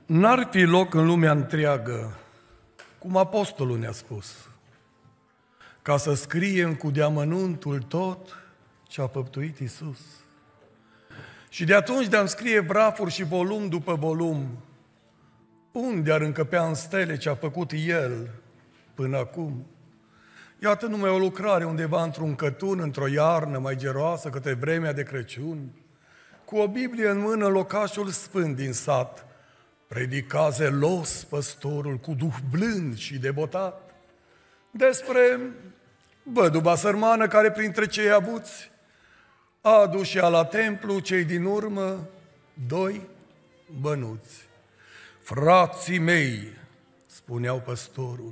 N-ar fi loc în lumea întreagă, cum apostolul ne-a spus, ca să scriem cu deamănuntul tot ce a făptuit Iisus. Și de atunci de-am scrie vrafuri și volum după volum, unde ar încăpea în stele ce a făcut El până acum? Iată numai o lucrare undeva într-un cătun, într-o iarnă mai geroasă, către vremea de Crăciun, cu o Biblie în mână, locașul sfânt din sat, predica zelos păstorul cu duh blând și devotat despre văduva sărmană care printre cei avuți a adus și la templu cei din urmă 2 bănuți. Frații mei, spuneau păstorul,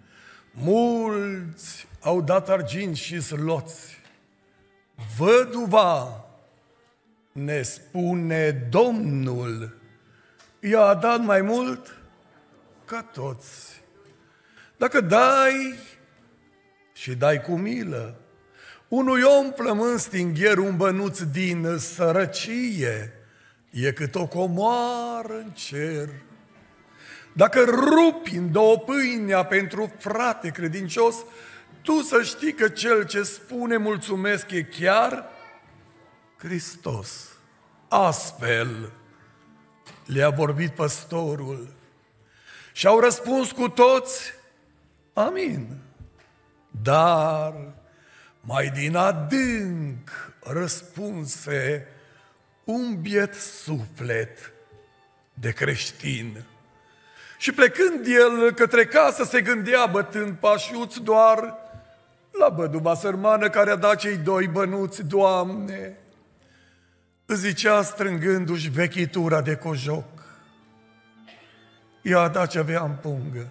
mulți au dat argint și zloți. Văduva, ne spune Domnul, i-a dat mai mult ca toți. Dacă dai și dai cu milă unui om plămând stingher un bănuț din sărăcie, e cât o comoară în cer. Dacă rupi în două pâinea pentru frate credincios, tu să știi că cel ce spune mulțumesc e chiar Hristos. Astfel le-a vorbit păstorul și au răspuns cu toți, amin. Dar mai din adânc răspunse un biet suflet de creștin. Și plecând el către casă se gândea, bătând pașiuți doar la văduva sărmană care a dat cei 2 bănuți. Doamne, zicea strângându-și vechitura de cojoc, i-a dat ce avea în pungă.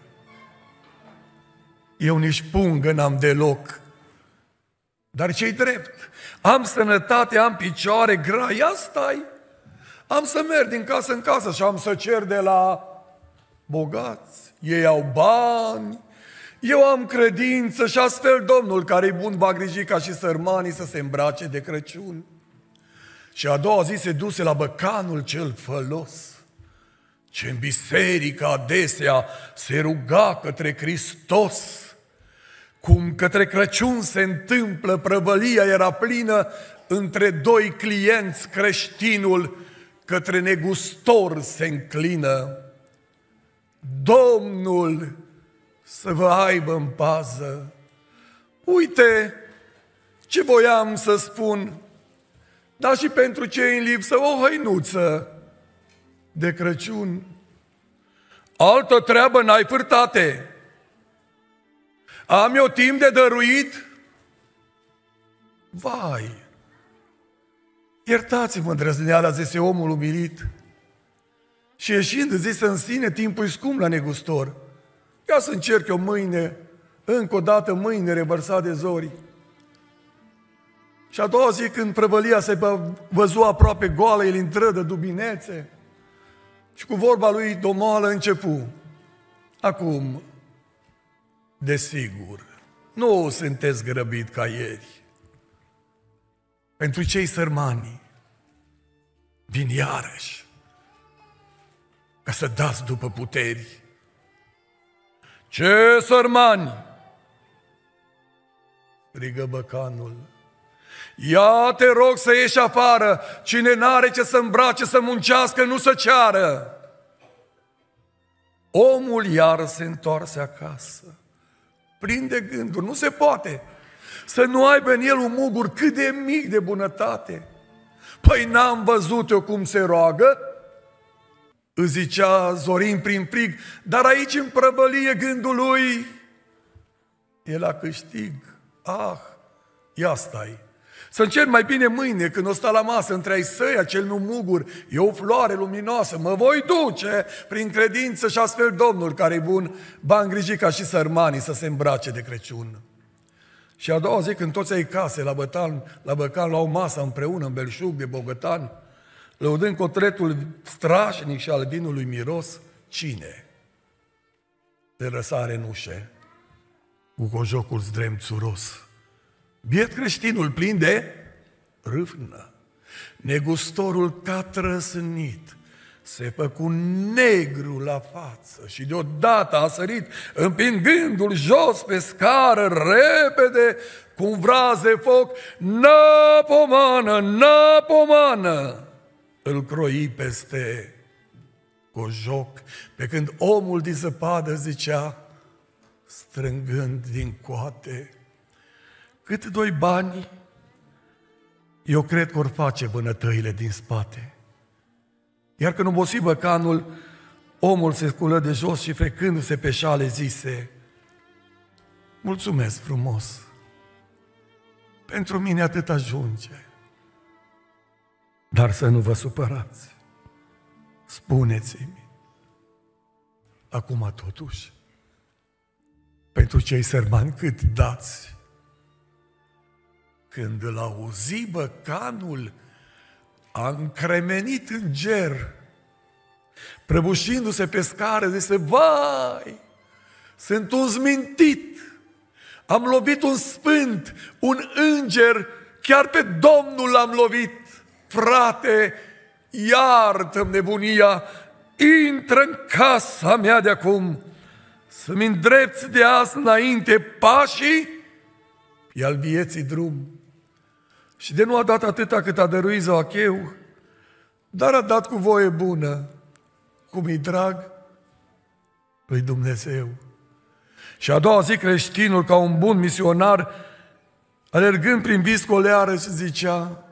Eu nici pungă n-am deloc. Dar ce-i drept? Am sănătate, am picioare, graia stai. Am să merg din casă în casă și am să cer de la bogați. Ei au bani, eu am credință și astfel Domnul, care-i bun, va griji ca și sărmanii să se îmbrace de Crăciun. Și a doua zi se duse la băcanul cel fălos, ce în biserică adesea se ruga către Hristos. Cum către Crăciun se întâmplă, prăvălia era plină, între 2 clienți creștinul către negustor se înclină. Domnul să vă aibă în pază. Uite ce voiam să spun, dar și pentru cei în lipsă o hăinuță de Crăciun. Altă treabă n-ai, fârtate. Am eu timp de dăruit? Vai! Iertați-mă, îndrăzneala, zise omul umilit. Și ieșind zise în sine, timpul-i scump la negustor. Ia să încerc eu mâine, încă o dată mâine revărsat de zori. Și a doua zi, când prăvălia se văzu aproape goală, el intră de dubinețe și cu vorba lui domoală începu. Acum, desigur, nu sunteți grăbit ca ieri. Pentru cei sărmani vin iarăși ca să dați după puteri. Ce sărmani? Strigă băcanul. Ia te rog să ieși afară, cine n-are ce să îmbrace, să muncească, nu să ceară. Omul iar se întoarse acasă, plin de gânduri, nu se poate să nu aibă în el un mugur cât de mic de bunătate. Păi n-am văzut eu cum se roagă? Îți zicea Zorin prin frig, dar aici în prăvălie gândul lui e la câștig. Ah, ia stai, să încerc mai bine mâine când o sta la masă între ai săi, acel meu mugur, e o floare luminoasă, mă voi duce prin credință și astfel Domnul, care e bun, va îngriji ca și sărmanii să se îmbrace de Crăciun. Și a doua zi, când toți ai case la băcan la o masă împreună, în belșug de bogătan, lăudând cotletul strașnic și al vinului miros, cine te răsare în ușe cu cojocul zdremțuros? Biet creștinul plin de râvnă, negustorul ca trăsnit, se făcu negru la față și deodată a sărit, împingându-l jos pe scară, repede, cu un vraz de foc, napomană, napomană, îl croi peste cojoc, pe când omul din zăpadă zicea, strângând din coate, cât doi bani, eu cred că or face vânătăile din spate. Iar când obosi băcanul, omul se sculă de jos și frecându-se pe șale zise, mulțumesc frumos, pentru mine atât ajunge. Dar să nu vă supărați, spuneți-mi, acum totuși, pentru cei sărmani cât dați? Când îl auzi băcanul, a încremenit în ger, prăbușindu-se pe scară, zise, vai, sunt un zmintit, am lovit un sfânt, un înger, chiar pe Domnul l-am lovit. Frate, iartă-mi nebunia, intră în casa mea de acum, să-mi îndrepți de azi înainte pașii pe al vieții drum. Și de nu a dat atâta cât a dăruit Zoacheu, dar a dat cu voie bună, cum-i drag lui Dumnezeu. Și a doua zi creștinul, ca un bun misionar, alergând prin viscoleară și zicea,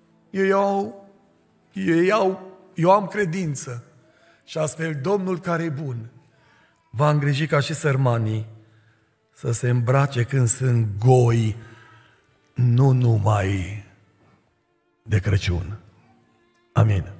eu am credință și astfel Domnul care e bun va îngriji ca și sărmanii să se îmbrace când sunt goi, nu numai de Crăciun. Amin.